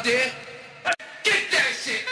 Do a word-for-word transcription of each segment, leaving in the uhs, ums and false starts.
out there. Get that shit.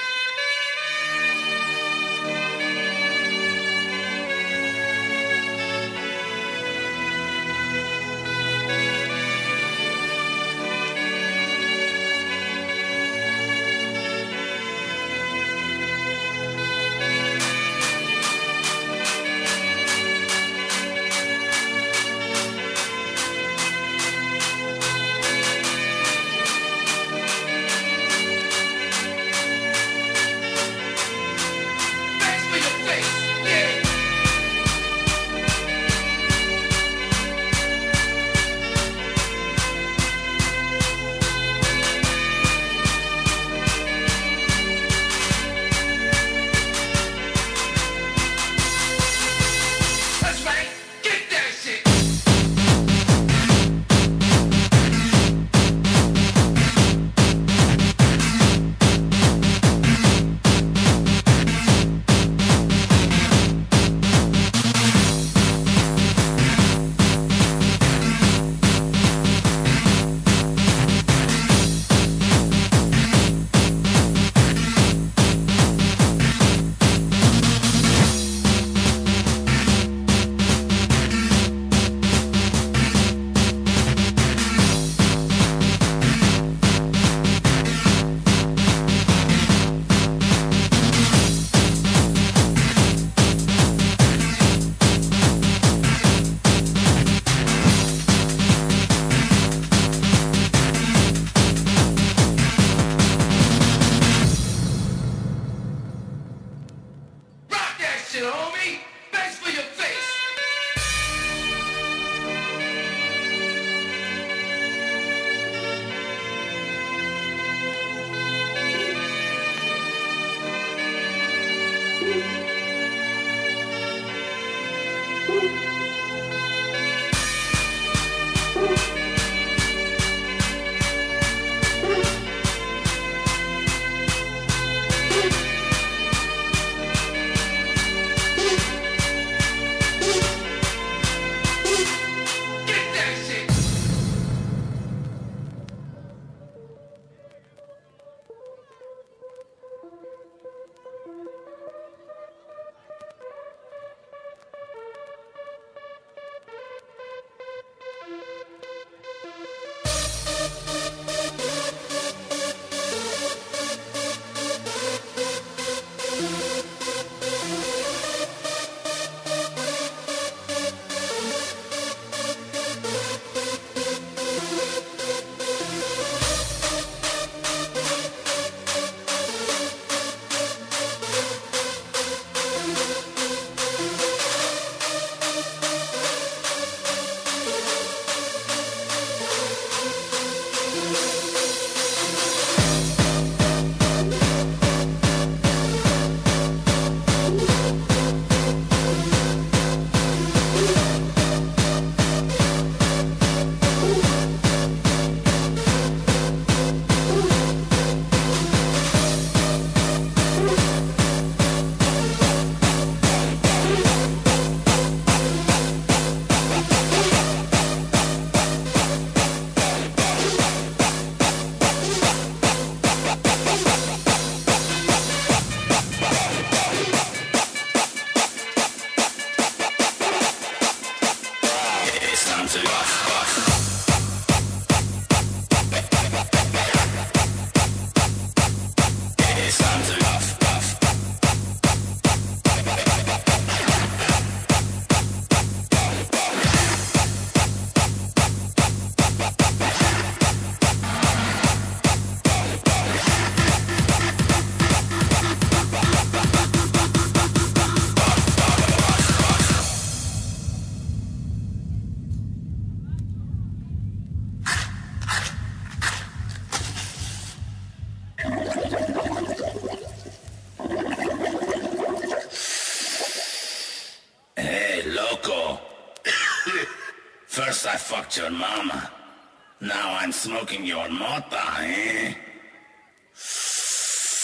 First I fucked your mama. Now I'm smoking your mota, eh?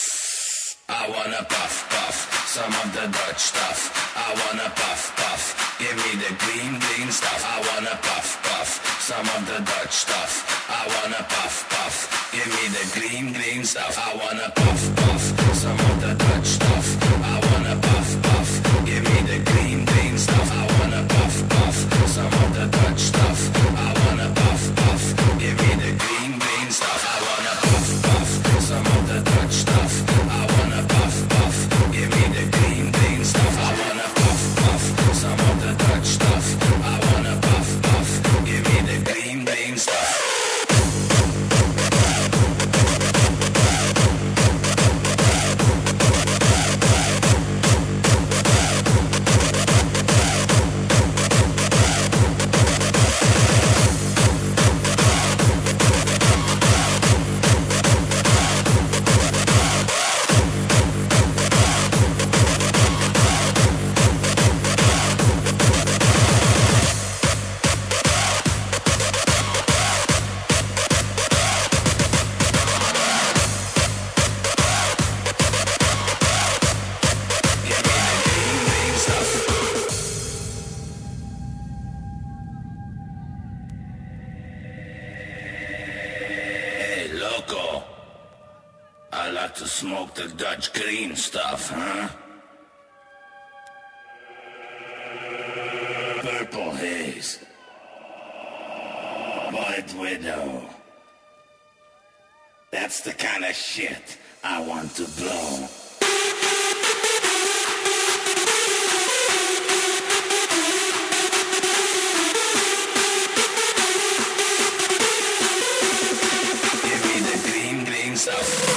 I wanna puff, puff, some of the Dutch stuff. I wanna puff, puff, Give me the green, green stuff. I wanna puff, puff. Some of the Dutch stuff. I wanna puff, puff. Give me the green, green stuff. I wanna puff, puff. Some of the Dutch stuff. I wanna puff, puff. Give me the green, green stuff. I wanna puff, puff. Some of the Dutch stuff. I wanna puff, puff. Give me the green, green stuff. I wanna puff, puff. Some of the Dutch stuff. I wanna puff, puff. Give me the green, green stuff. I wanna puff, puff. Some of the Dutch stuff. I wanna puff, puff. Give me the green, green stuff. I like to smoke the Dutch green stuff, huh? Purple haze. White widow. That's the kind of shit I want to blow. Give me the green, green stuff.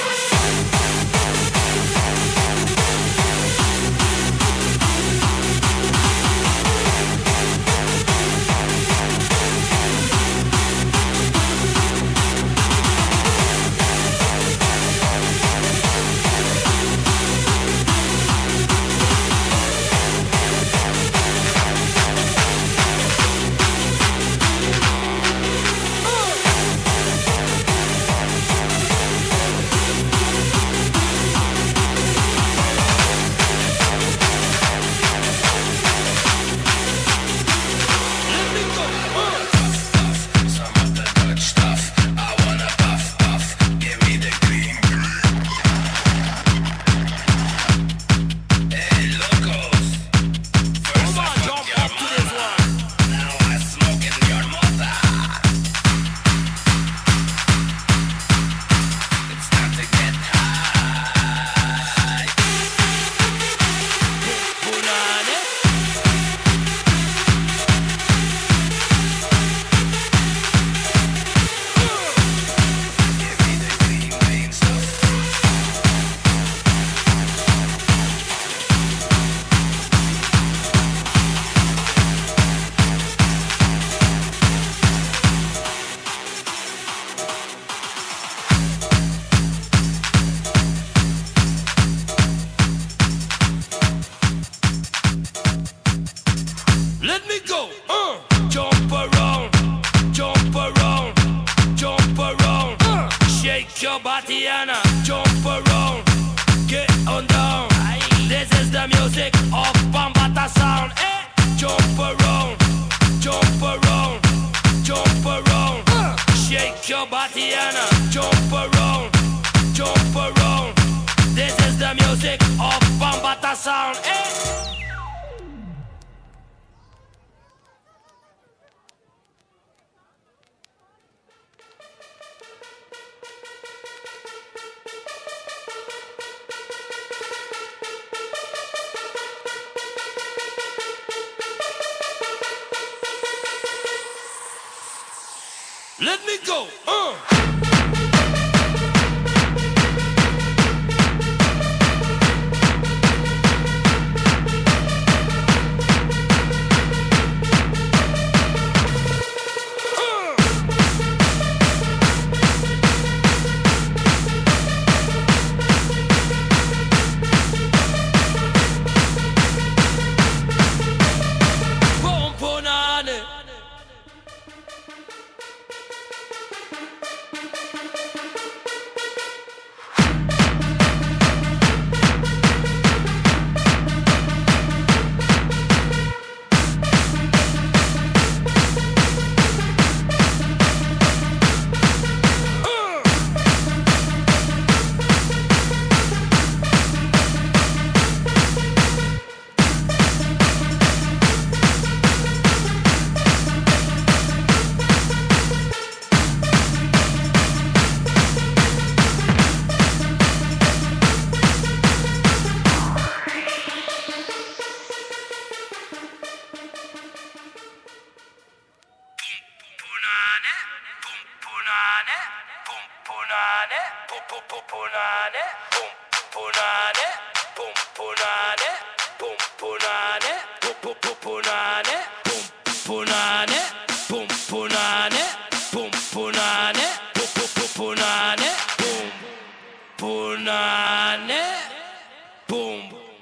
Let me go, uh.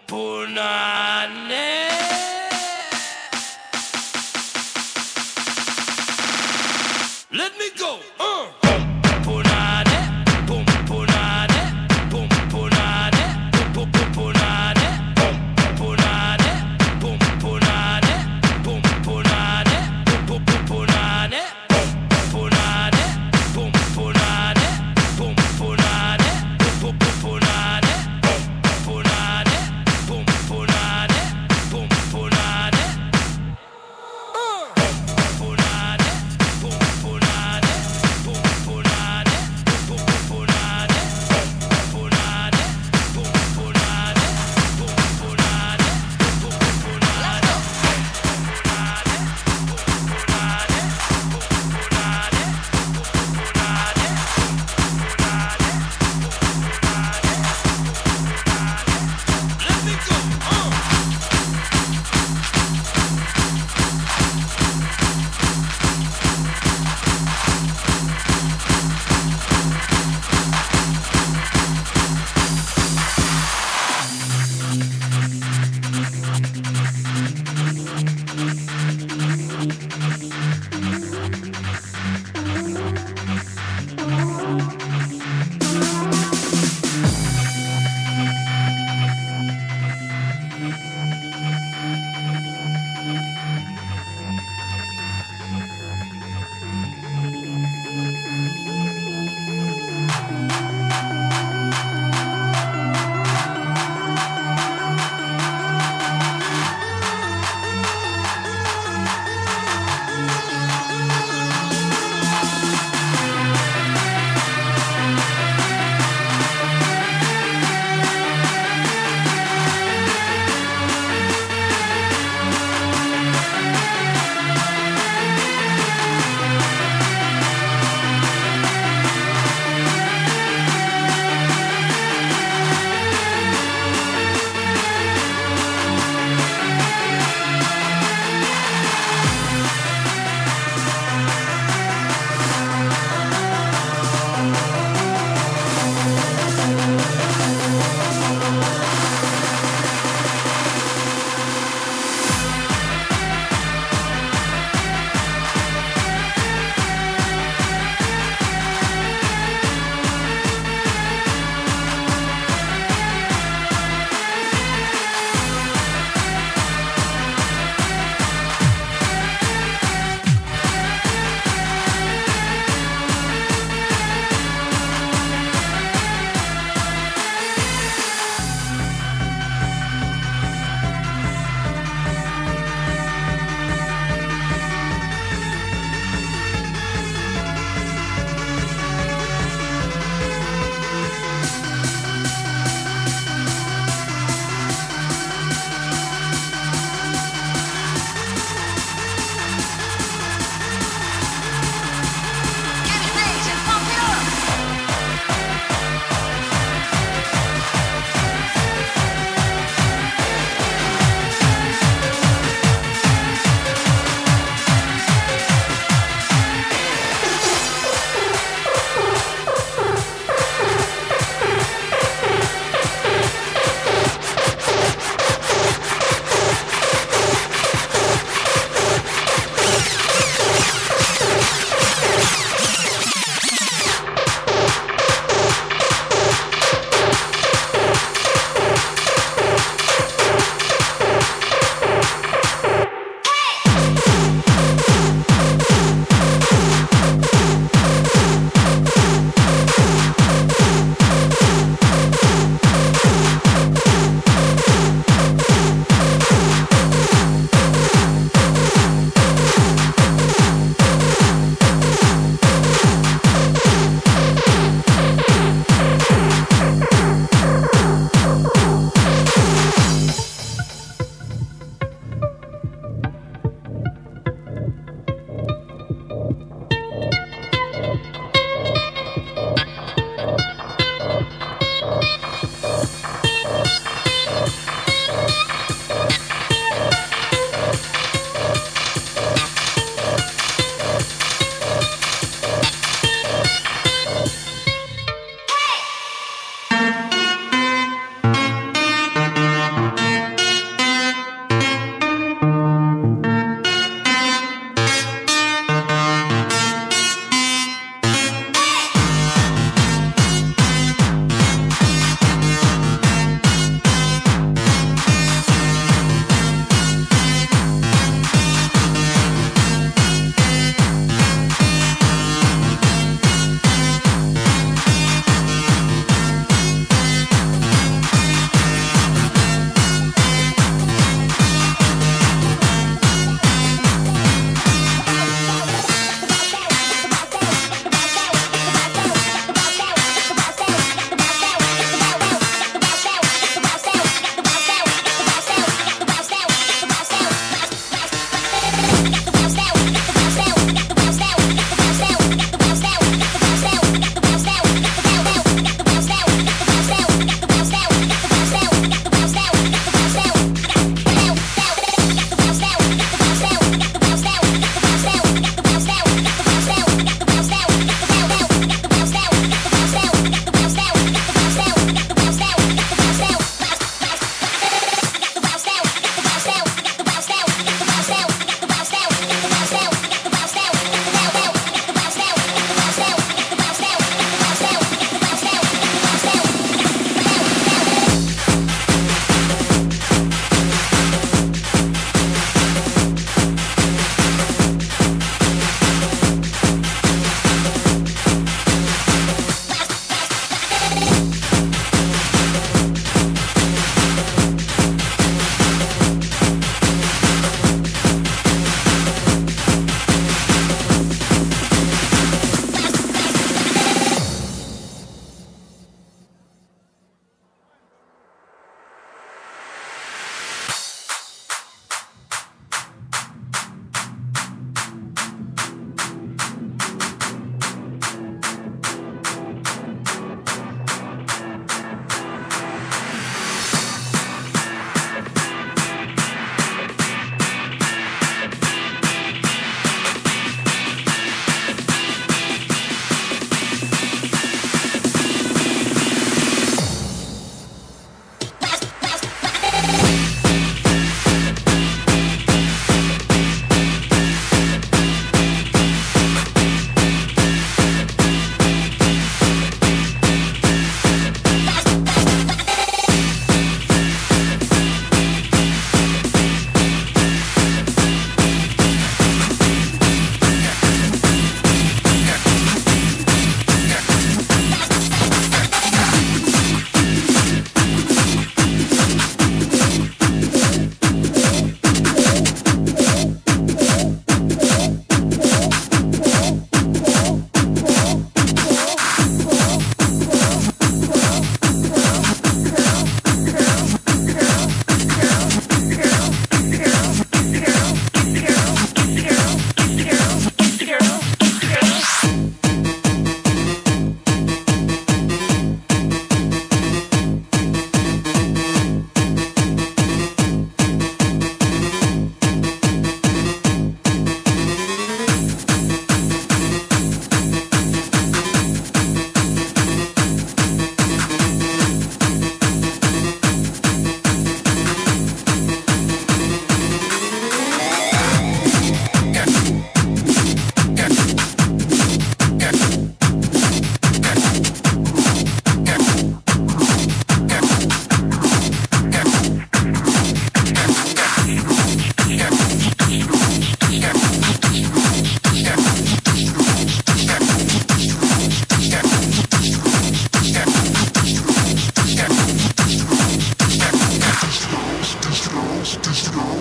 punane. Let me go. Uh. Punane, pum punane, pum punane, pum pum punane, punane, pum punane, pum punane, pum pum punane, punane, pum punane, pum punane, pum pum punane, punane, pum punane,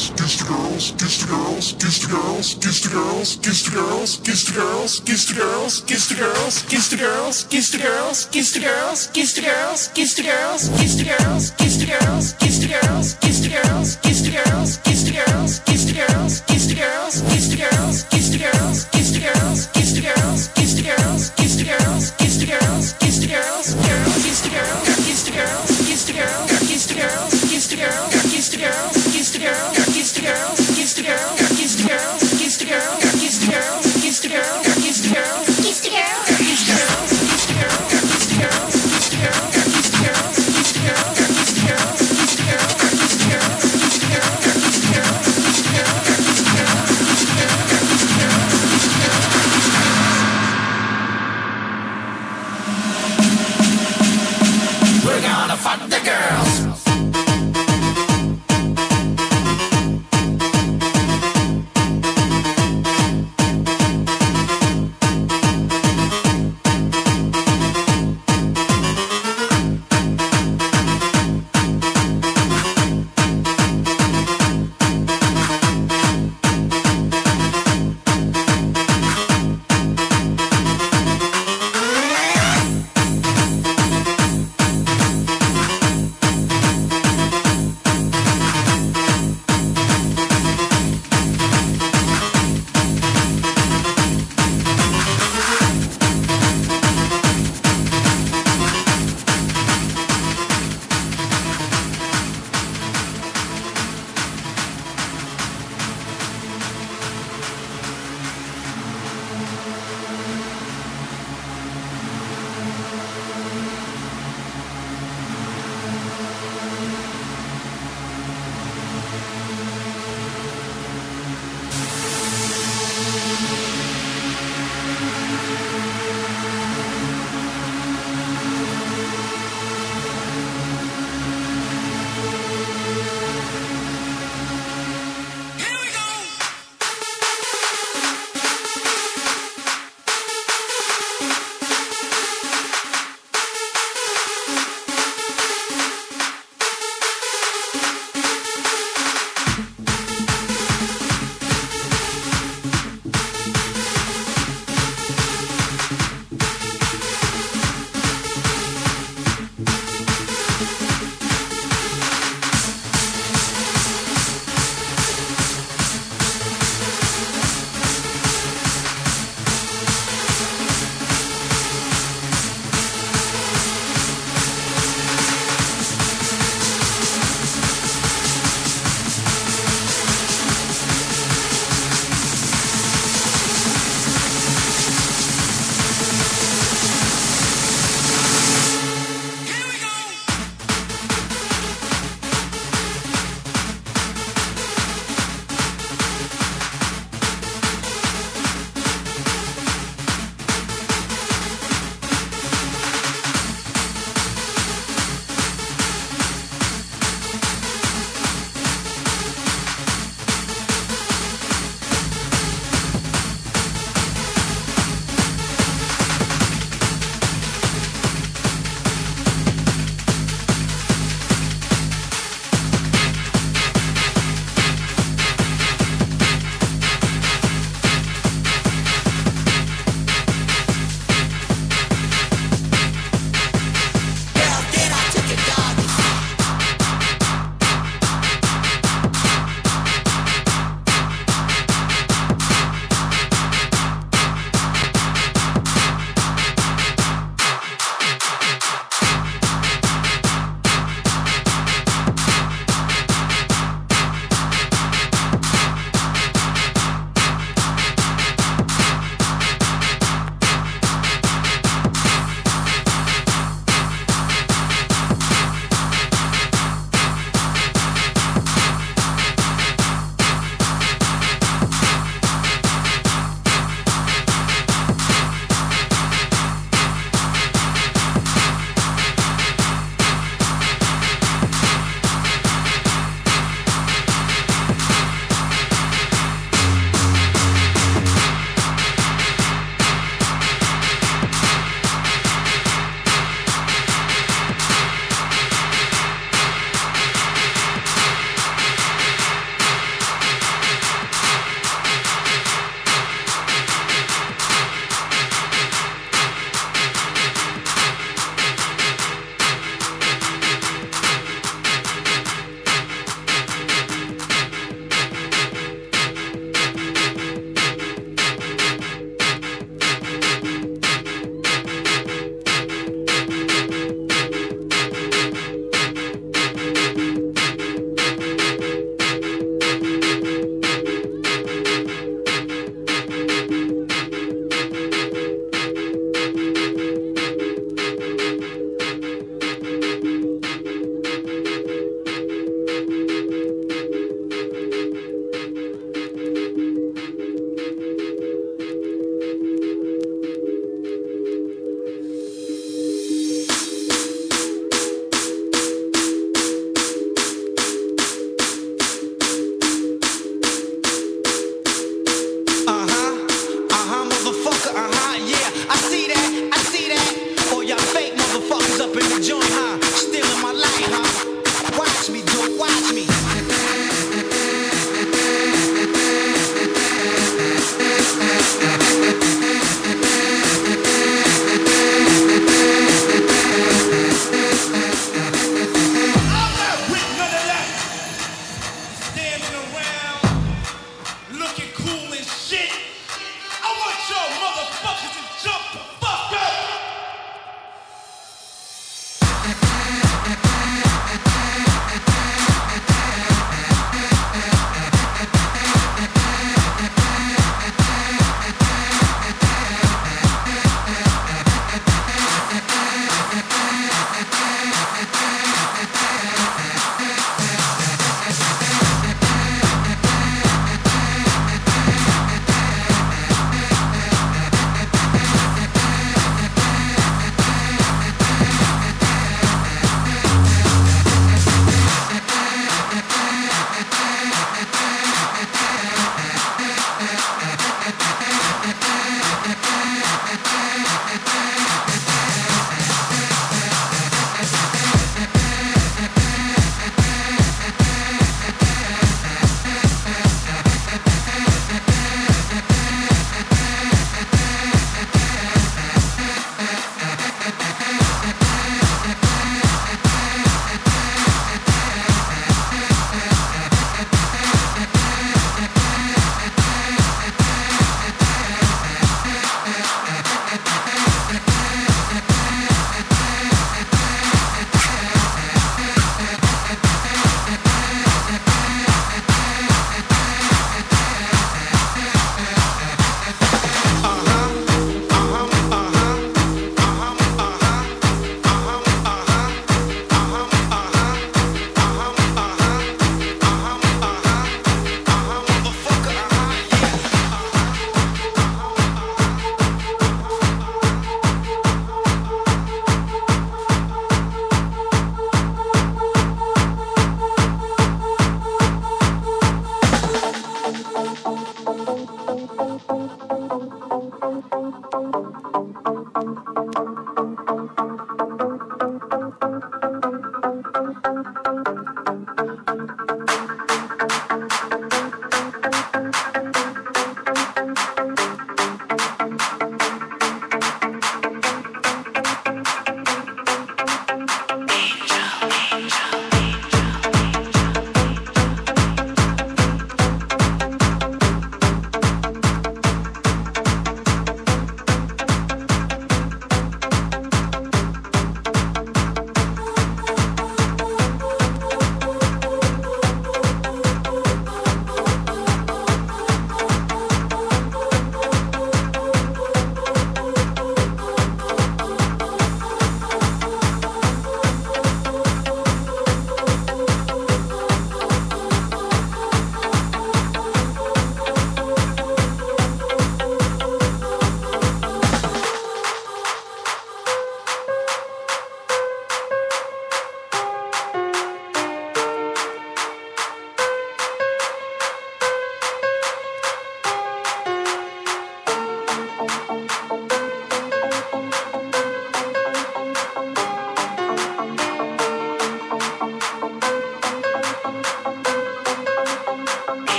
Girls,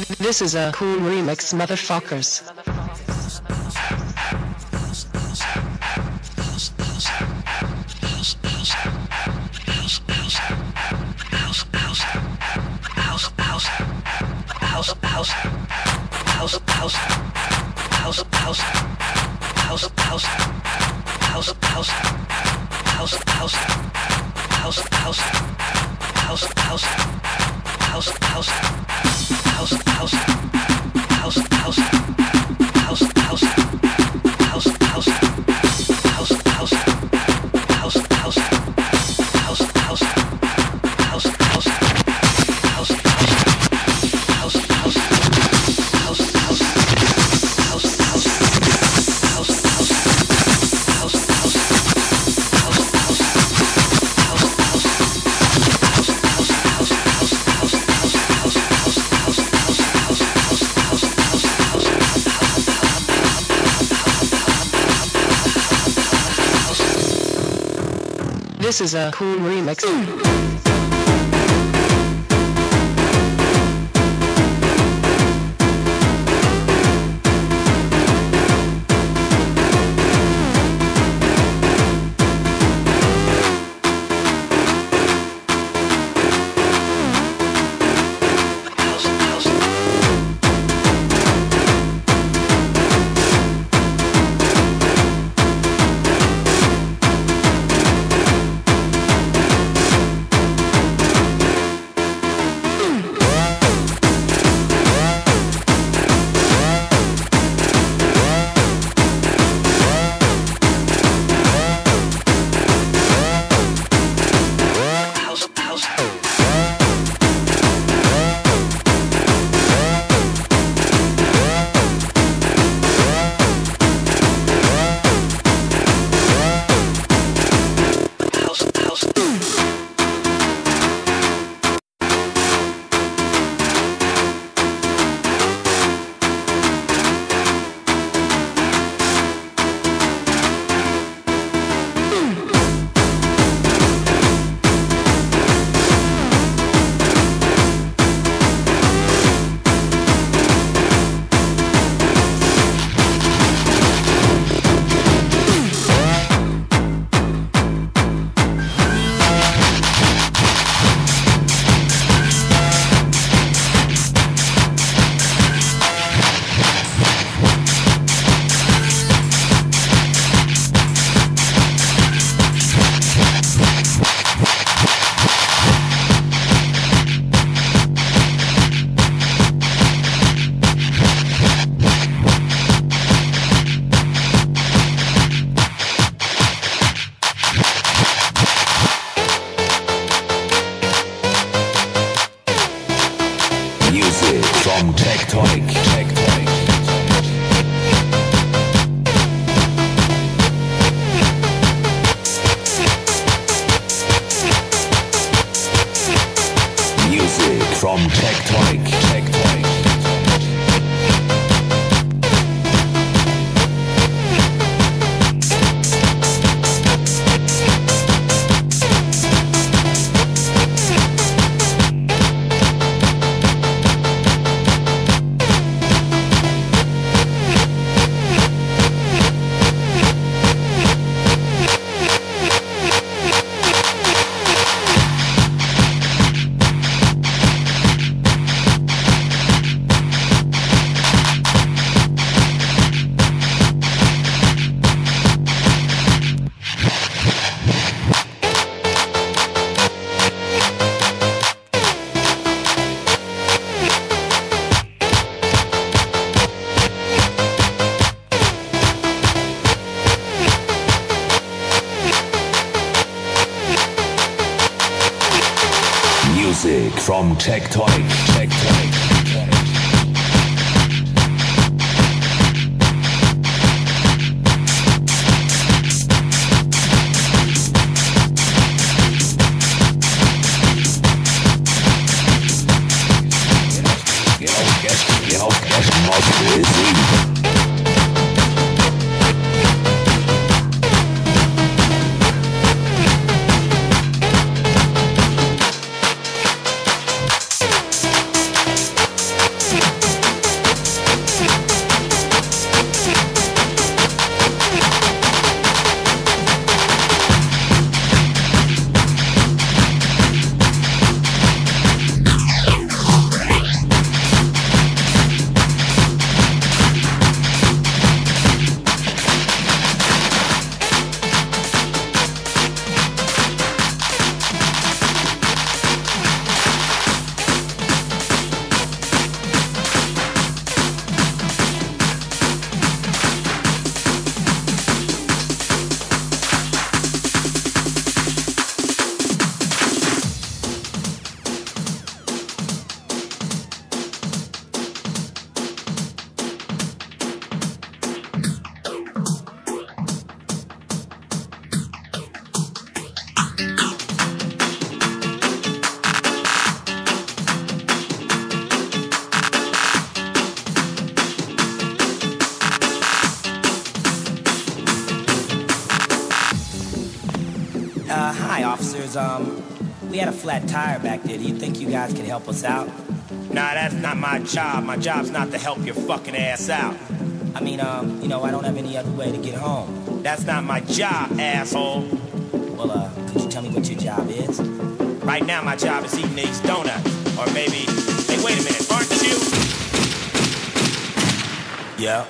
This is a cool remix, motherfuckers. This is a cool remix. From Tectonic. Tectonic. Music from Tectonic. Tectonic. Music from Tectonic. Tectonic. officers. Um, we had a flat tire back there. Do you think you guys could help us out? Nah, that's not my job. My job's not to help your fucking ass out. I mean, um, you know, I don't have any other way to get home. That's not my job, asshole. Well, uh, could you tell me what your job is? Right now, my job is eating these donuts. Or maybe... Hey, wait a minute, aren't you? Yeah.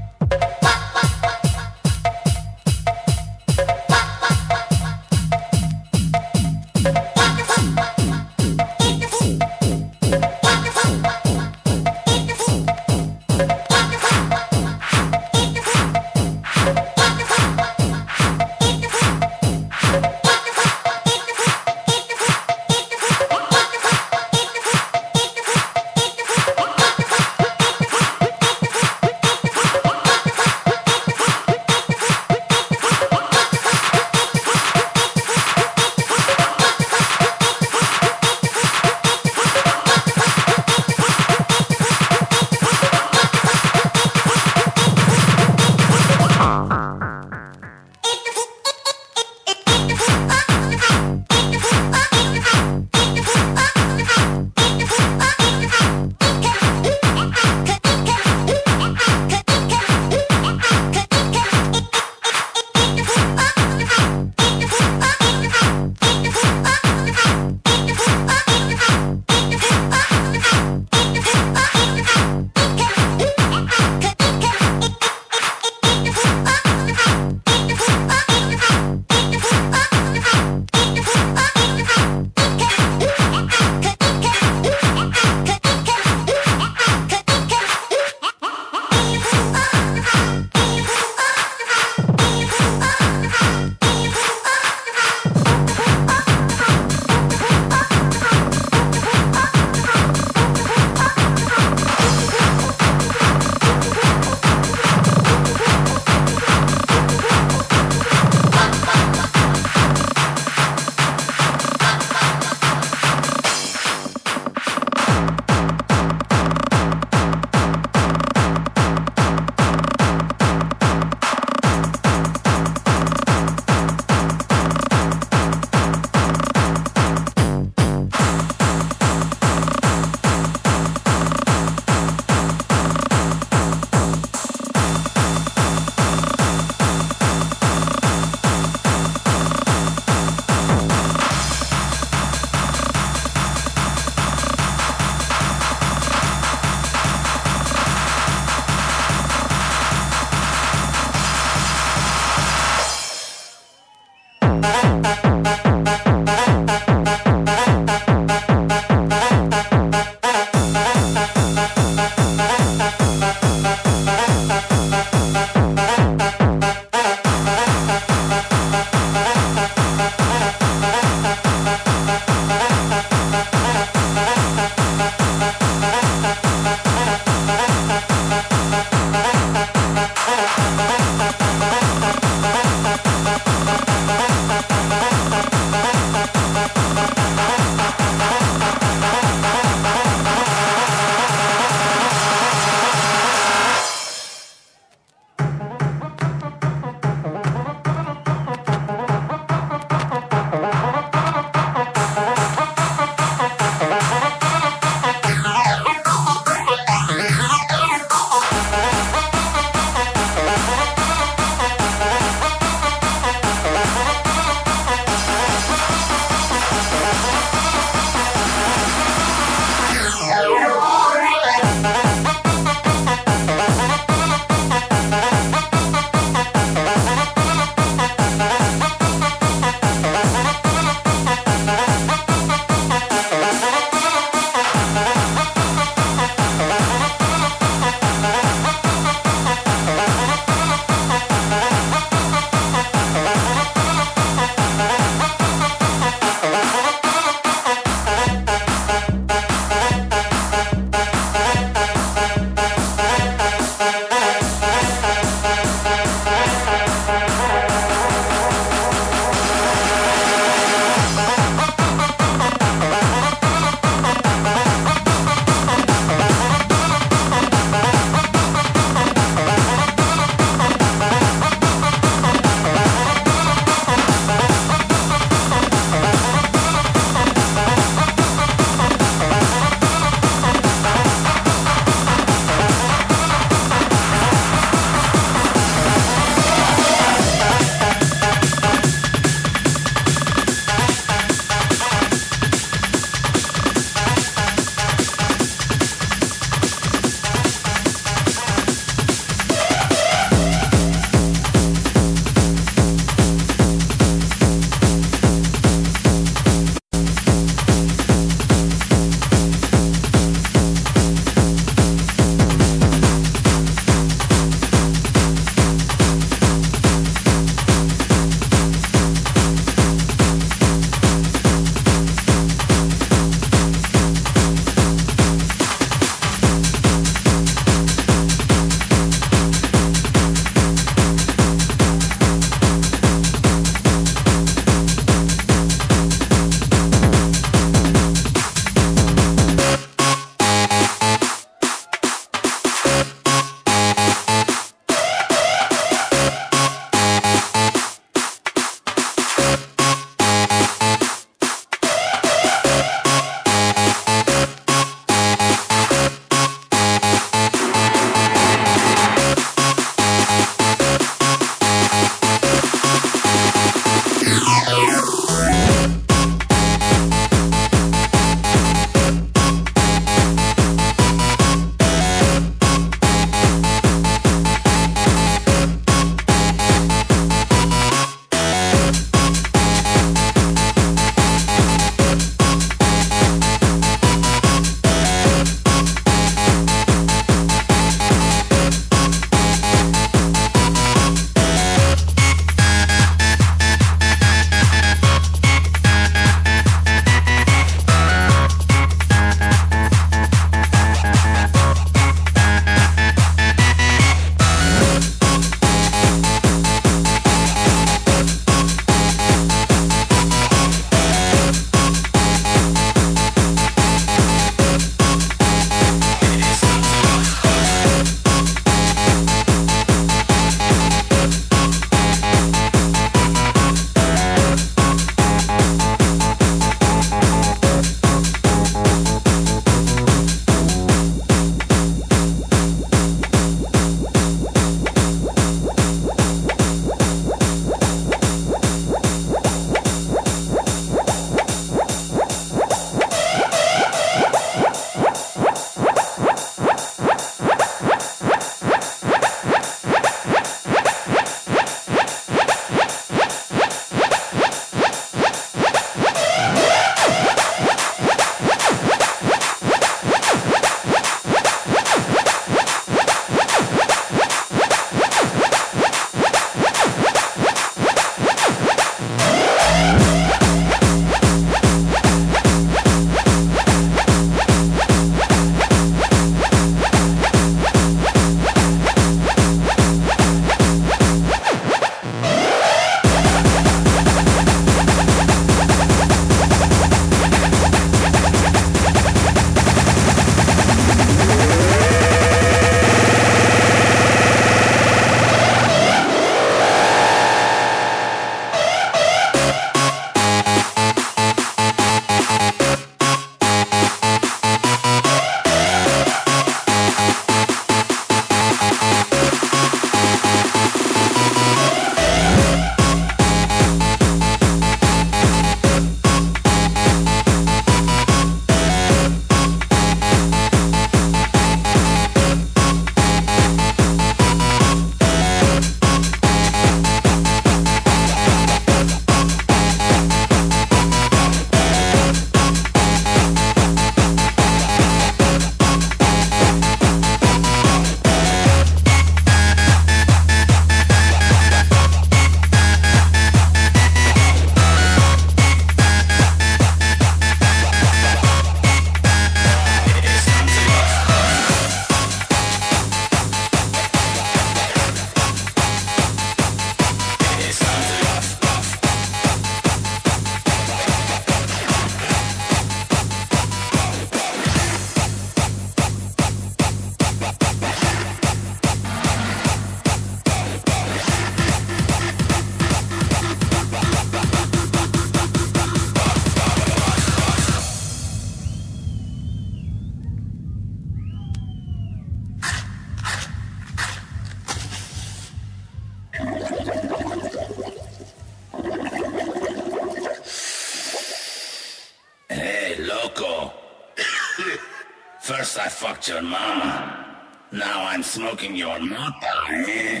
First I fucked your mama. Now I'm smoking your mata, eh?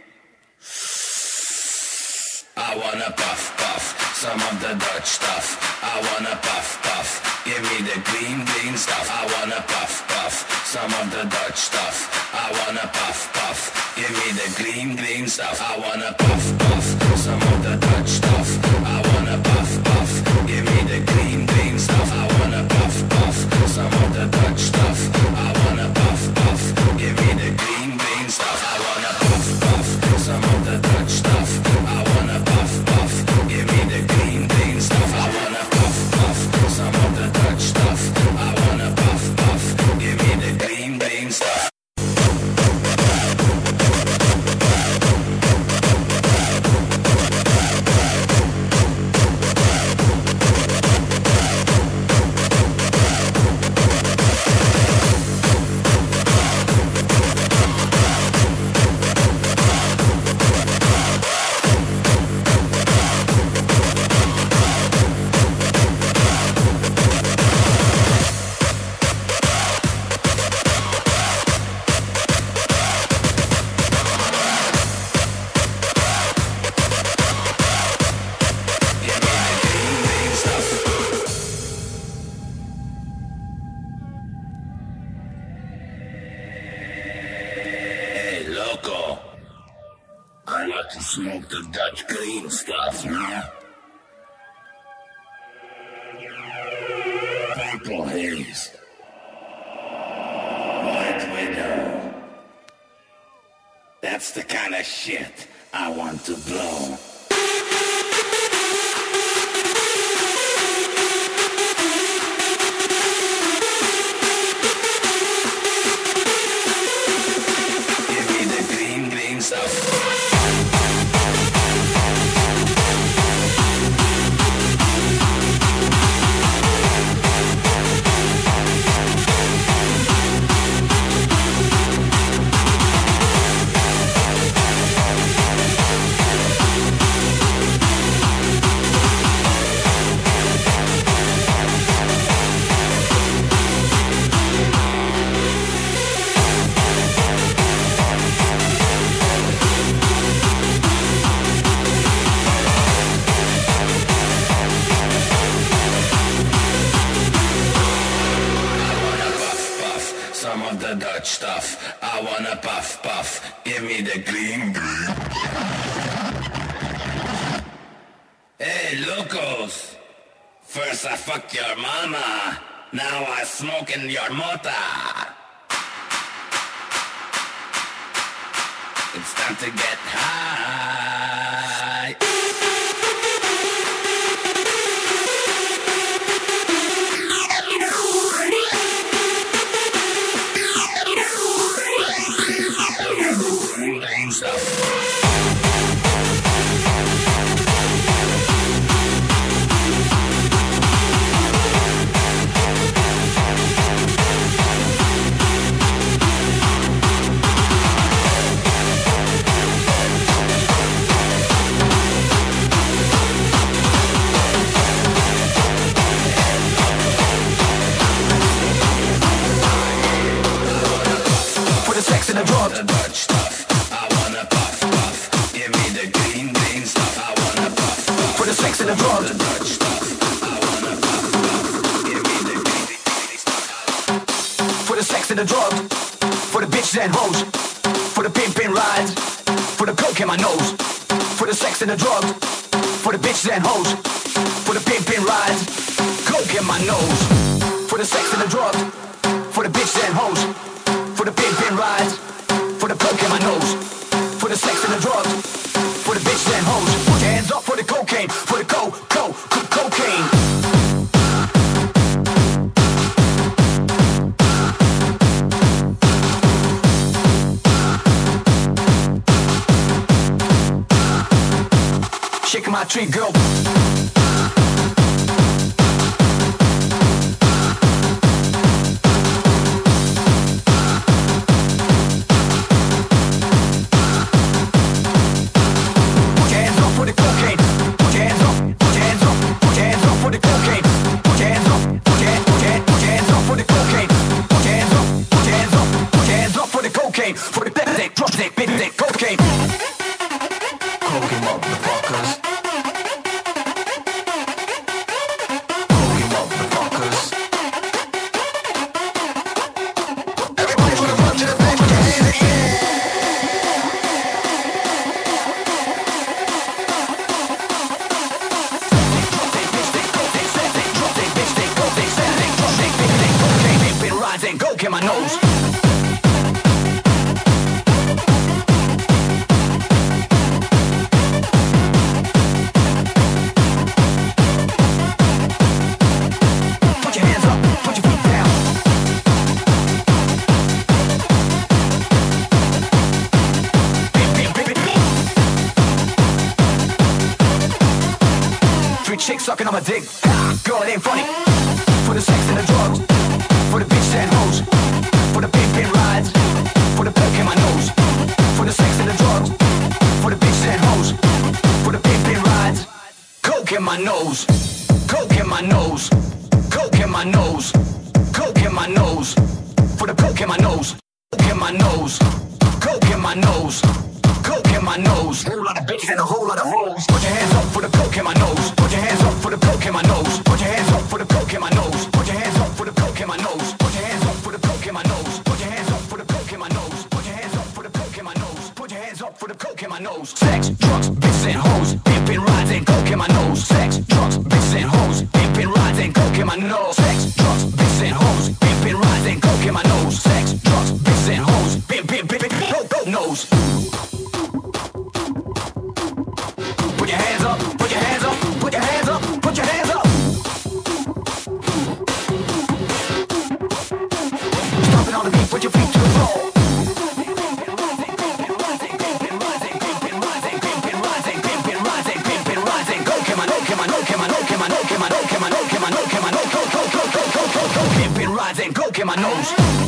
I wanna puff, puff, some of the Dutch stuff. I wanna puff, puff, give me the green, green stuff. I wanna puff, puff, some of the Dutch stuff. I wanna puff, puff, give me the green, green stuff. I wanna puff, puff, some of the Dutch stuff. I wanna puff, puff, give me the green, green stuff. I wanna puff, puff, some of the Dutch stuff. I wanna puff, puff, give me the green, green stuff. I wanna puff, puff, some of the Dutch stuff. I wanna puff, puff, give me the green, green stuff. I wanna puff, puff, some of the Dutch stuff. I wanna puff, puff, give me the green, green stuff. I like to smoke the Dutch green stuff, yeah? Purple haze. White widow. That's the kind of shit I want to blow. Give me the green, green stuff. Dutch stuff. I wanna puff, puff. Give me the green, green. Hey, locos. First I fucked your mama. Now I smoking your mota. It's time to get high. The drug. The Dutch stuff. I wanna puff, puff. Give me the green, green stuff. I wanna puff, puff. For the sex and the drug. The Dutch stuff. I wanna puff, puff. Give me the green, green stuff. For the sex and the drug. For the bitches and hoes. For the pimpin' rides. For the coke in my nose. For the sex and the drug. For the bitches and hoes. For the pimpin' rides. Coke in my nose. For the sex and the drug. For the bitches and hoes. For the pimpin' rides, for the coke in my nose, for the sex and the drugs, for the bitches and hoes. Put your hands up for the cocaine, for the co, co, co cocaine. Shaking my tree, girl. Put your hands up, put your hands up, put your hands up, put your hands up for the cocaine. Put your hands up, cocaine. For the death day, drop day, bit day, cocaine. Cocaine motherfuckers. Cocaine motherfuckers. Everybody wanna run to the back, put your hands in the air. And go get my nose. Put your hands up, put your feet down. Three chicks sucking on my dick. Girl, it ain't funny. For the sex and the drugs. For the bitch and hoes, for the pimp and rides, for the coke in my nose, for the sex and the drugs, for the bitch and hoes, for the pimp and rides, coke in my nose, coke in my nose, coke in my nose, coke in my nose, for the coke in my nose, coke in my nose, coke in my nose, coke in my nose, whole lot of bitches and a whole lot of hoes. Put your hands up for the coke in my nose, put your hands up for the coke in my nose, put your hands up for the coke in my nose, put your hands up for the coke in my nose. Put your hands up for the coke in my nose. Put your hands up for the coke in my nose. Put your hands up for the coke in my nose. Put your hands up for the coke in my nose. Sex, drugs, bitches and hoes, pimping rides and coke in my nose. Sex, drugs, bitches and hoes, pimping rides and coke in my nose. Sex, drugs, bitches and hoes, pimping rides and coke in my nose. Sex, drugs, bitches and hoes, pimp, pimp, pimp, pimp, coke, coke nose. Put your hands up. Put your hands up. Put your hands up. Put your hands up. Stomping on the beat, put your feet to the floor. And coke in my nose.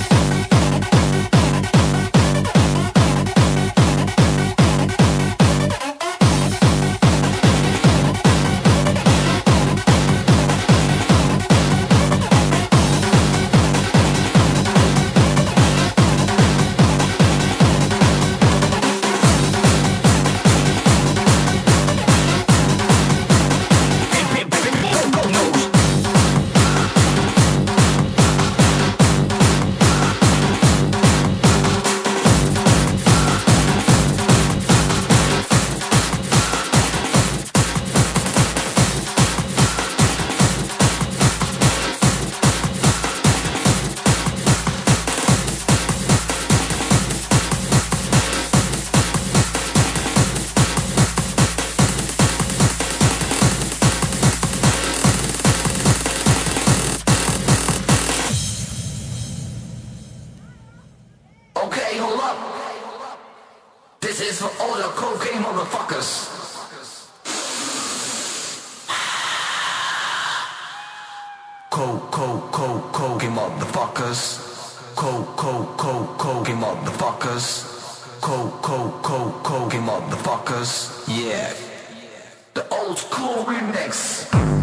Okay, hold up. This is for all the cocaine motherfuckers. Coke, coke, coke, cocaine motherfuckers. Coke, coke, coke, cocaine motherfuckers. Coke, coke, coke, cocaine motherfuckers. Yeah. The old school remix.